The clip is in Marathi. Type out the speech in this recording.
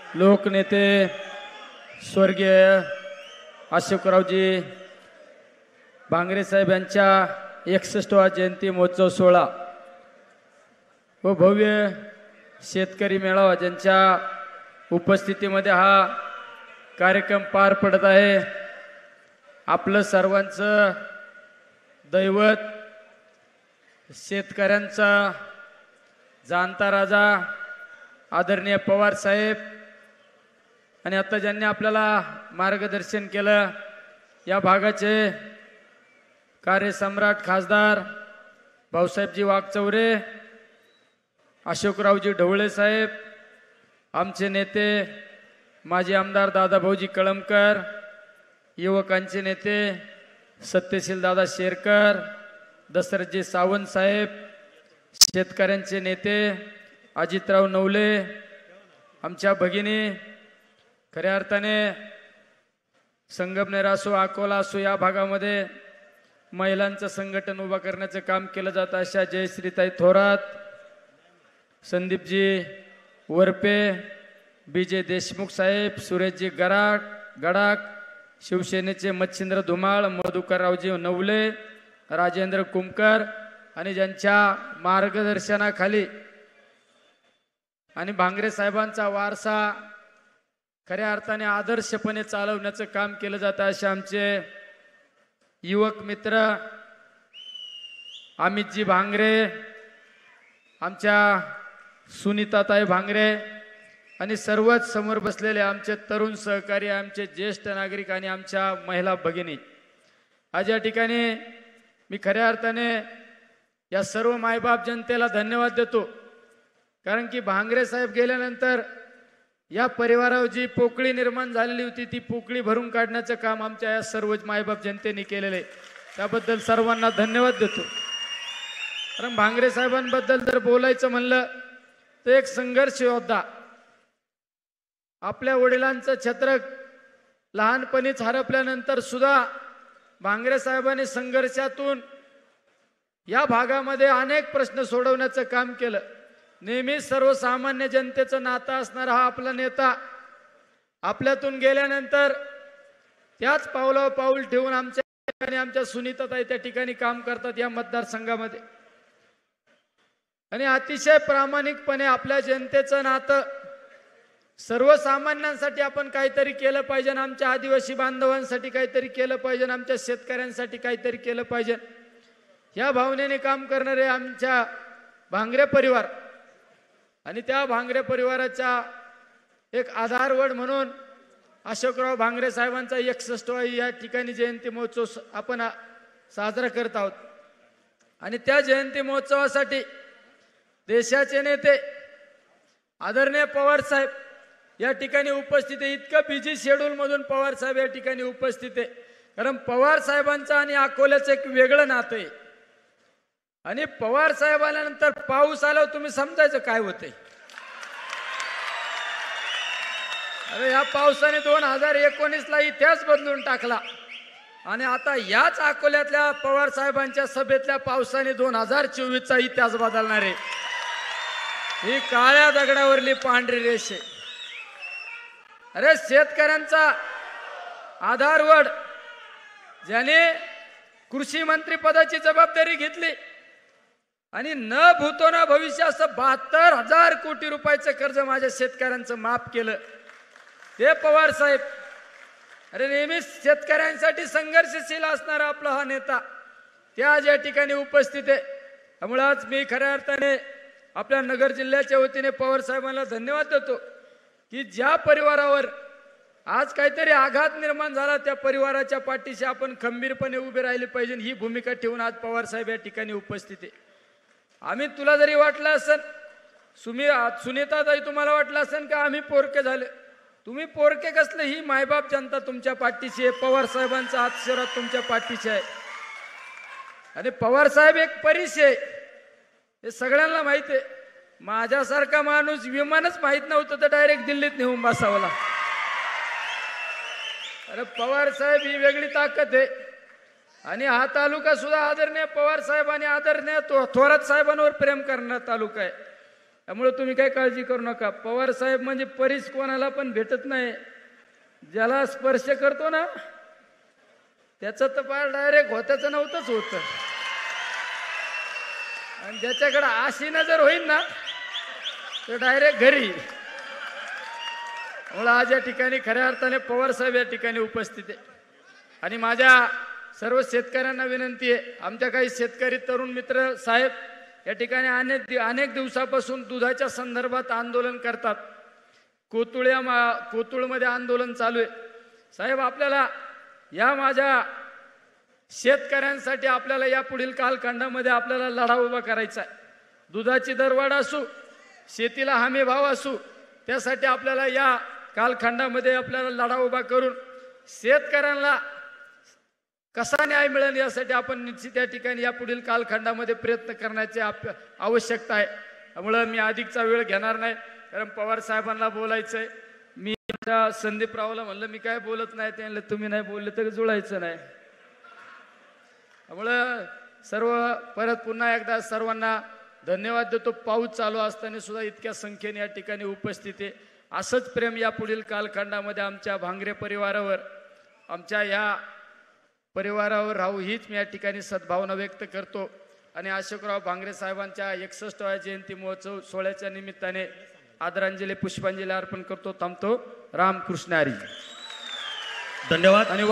लोकनेते स्वर्गीय अशोकरावजी भांगरे साहेब यांच्या 61वा जयंती महोत्सव सोहळा व भव्य शेतकरी मेळावा ज्यांच्या उपस्थितीमध्ये हा कार्यक्रम पार पडत आहे। आपलं सर्वांचं दैवत शेतकऱ्यांचा जाणता राजा आदरणीय पवार साहेब आणि आता ज्यांनी आपल्याला मार्गदर्शन केलं या भागाचे कार्यसम्राट खासदार भाऊसाहेबजी वाघचौरे, अशोकरावजी ढवळे साहेब, आमचे नेते माजी आमदार दादाभाऊजी कळमकर, युवकांचे नेते सत्यशील दादा शेरकर, दशरथजी सावंत साहेब, शेतकऱ्यांचे नेते अजितराव नवले, आमच्या भगिनी खऱ्या अर्थाने संगमनेर असो अकोला असो या भागामध्ये महिलांचं संघटन उभा करण्याचं काम केलं जातं अशा जयश्रीताई थोरात, संदीपजी वरपे, बीजे देशमुख साहेब, सुरेशजी गडाख, शिवसेनेचे मच्छिंद्र धुमाळ, मधुकररावजी नवले, राजेंद्र कुमकर आणि ज्यांच्या मार्गदर्शनाखाली आणि भांगरे साहेबांचा वारसा खऱ्या अर्थाने आदर्शपणे चालवण्याचं काम केलं जातं असे आमचे युवक मित्र अमितजी भांगरे, आमच्या सुनीताताई भांगरे आणि सर्वच समोर बसलेले आमचे तरुण सहकारी, आमचे ज्येष्ठ नागरिक आणि आमच्या महिला भगिनी, आज या ठिकाणी मी खऱ्या अर्थाने या सर्व मायबाप जनतेला धन्यवाद देतो। कारण की भांगरे साहेब गेल्यानंतर या परिवारावर जी पोकळी निर्माण झालेली होती ती पोकळी भरून काढण्याचं काम आमच्या या सर्व मायबाप जनतेने केलेले, त्याबद्दल सर्वांना धन्यवाद देतो। कारण भांगरे साहेबांबद्दल जर बोलायचं म्हणलं तर एक संघर्ष योद्धा, आपल्या वडिलांचं छत्र लहानपणीच हरपल्यानंतर सुद्धा भांगरे साहेबांनी संघर्षातून या भागामध्ये अनेक प्रश्न सोडवण्याचं काम केलं। नेहमी सर्वसामान्य जनतेचं नातं असणारा हा आपला नेता आपल्यातून गेल्यानंतर त्याच पावलावर पाऊल ठेवून आमच्या सुनीताताई त्या ठिकाणी काम करतात या मतदारसंघामध्ये आणि अतिशय प्रामाणिकपणे आपल्या जनतेचं नातं सर्वसामान्यांसाठी आपण काहीतरी केलं पाहिजे, आमच्या आदिवासी बांधवांसाठी काहीतरी केलं पाहिजे, आमच्या शेतकऱ्यांसाठी काहीतरी केलं पाहिजे या भावनेने काम करणारे आमच्या भांगरे परिवार आणि त्या भांगरे परिवाराचा एक आधारवड म्हणून अशोकराव भांगरे साहेबांचा 61वा या ठिकाणी जयंती महोत्सव आपण साजरा करत आहोत। आणि त्या जयंती महोत्सवासाठी देशाचे नेते आदरणीय पवार साहेब या ठिकाणी उपस्थित आहे। इतकं बिझी शेड्यूल मधून पवार साहेब या ठिकाणी उपस्थित आहे, कारण पवार साहेबांचं आणि अकोल्याचं एक वेगळं नातं आहे। आणि पवार साहेब आल्यानंतर पाऊस आल्यावर तुम्ही समजायचं काय होतंय। अरे या पावसाने 2019ला इतिहास बदलून टाकला आणि आता याच अकोल्यातल्या पवार साहेबांच्या सभेतल्या पावसाने 2024चा इतिहास बदलणार आहे। ही काळ्या दगडावरली पांढरी रेष आहे। अरे शेतकऱ्यांचा आधारवड ज्याने कृषी मंत्री पदाची जबाबदारी घेतली आणि न भूतो न भविष्य असं 72,000 कोटी रुपयाचं कर्ज माझ्या शेतकऱ्यांचं माफ केलं ते पवार साहेब। अरे नेहमी शेतकऱ्यांसाठी संघर्षशील असणारा आपला हा नेता ते आज या ठिकाणी उपस्थित आहे। त्यामुळे आज मी खऱ्या अर्थाने आपल्या नगर जिल्ह्याच्या वतीने पवार साहेबांना धन्यवाद देतो की ज्या परिवारावर आज काहीतरी आघात निर्माण झाला त्या परिवाराच्या पाठीशी आपण खंबीरपणे उभे राहिले पाहिजे ही भूमिका ठेवून आज पवार साहेब या ठिकाणी उपस्थित आहे। आम्ही तुला जरी वाटलं असेल सुनीताताई तुम्हाला वाटलं असेल का आम्ही पोरके झाले, तुम्ही पोरके कसले, ही मायबाप जनता तुमच्या पाठीशी आहे, पवार साहेबांचा आशीर्वाद तुमच्या पाठीशी आहे। आणि पवार साहेब एक परिचय आहे हे सगळ्यांना माहिती आहे। माझ्यासारखा माणूस विमानच माहित नव्हतं तर डायरेक्ट दिल्लीत नेऊन बसावला। अरे पवार साहेब ही वेगळी ताकद आहे आणि हा तालुका सुद्धा आदरणीय पवार साहेब आणि आदरणीय थोरात साहेबांवर प्रेम करणारा तालुका आहे। त्यामुळे तुम्ही काही काळजी करू नका. पवार साहेब म्हणजे परीस कोणाला पण भेटत नाही. ज्याला स्पर्श करतो ना त्याचं तर फार डायरेक्ट होत्याचं नव्हतंच होतं, आणि ज्याच्याकडे अशी नजर होईल ना तर डायरेक्ट घरी. म्हणून आज या ठिकाणी खऱ्या अर्थाने पवार साहेब या ठिकाणी उपस्थित आहे. आणि माझ्या सर्व शेतकऱ्यांना विनंती आहे, आमच्या काही शेतकरी तरुण मित्र साहेब या ठिकाणी अनेक दिवसापासून दुधाच्या संदर्भात आंदोलन करतात. कोतुळमध्ये आंदोलन चालू आहे. साहेब, आपल्याला या माझ्या शेतकऱ्यांसाठी आपल्याला या पुढील कालखंडामध्ये आपल्याला लढा उभा करायचा आहे. दुधाची दरवाढ असू, शेतीला हमी भाव असू, त्यासाठी आपल्याला या कालखंडामध्ये आपल्याला लढा उभा करून शेतकऱ्यांना कसा न्याय मिळेल यासाठी आपण निश्चित या ठिकाणी या पुढील कालखंडामध्ये प्रयत्न करण्याची आवश्यकता आहे. त्यामुळं मी अधिकचा वेळ घेणार नाही, कारण पवार साहेबांना बोलायचंय. मी संदीपरावला म्हणलं मी काय बोलत नाही, ते म्हणलं तुम्ही नाही बोलले तर जुळायचं नाही. त्यामुळं परत पुन्हा एकदा सर्वांना धन्यवाद देतो. पाऊस चालू असताना सुद्धा इतक्या संख्येने या ठिकाणी उपस्थित आहे. असंच प्रेम या पुढील कालखंडामध्ये आमच्या भांगरे परिवारावर, आमच्या या परिवारावर राहू हीच मी या ठिकाणी सद्भावना व्यक्त करतो. आणि अशोकराव भांगरे साहेबांच्या 61व्या जयंती महोत्सव सोहळ्याच्या निमित्ताने आदरांजली पुष्पांजली अर्पण करतो. थांबतो. रामकृष्ण हरी. धन्यवाद.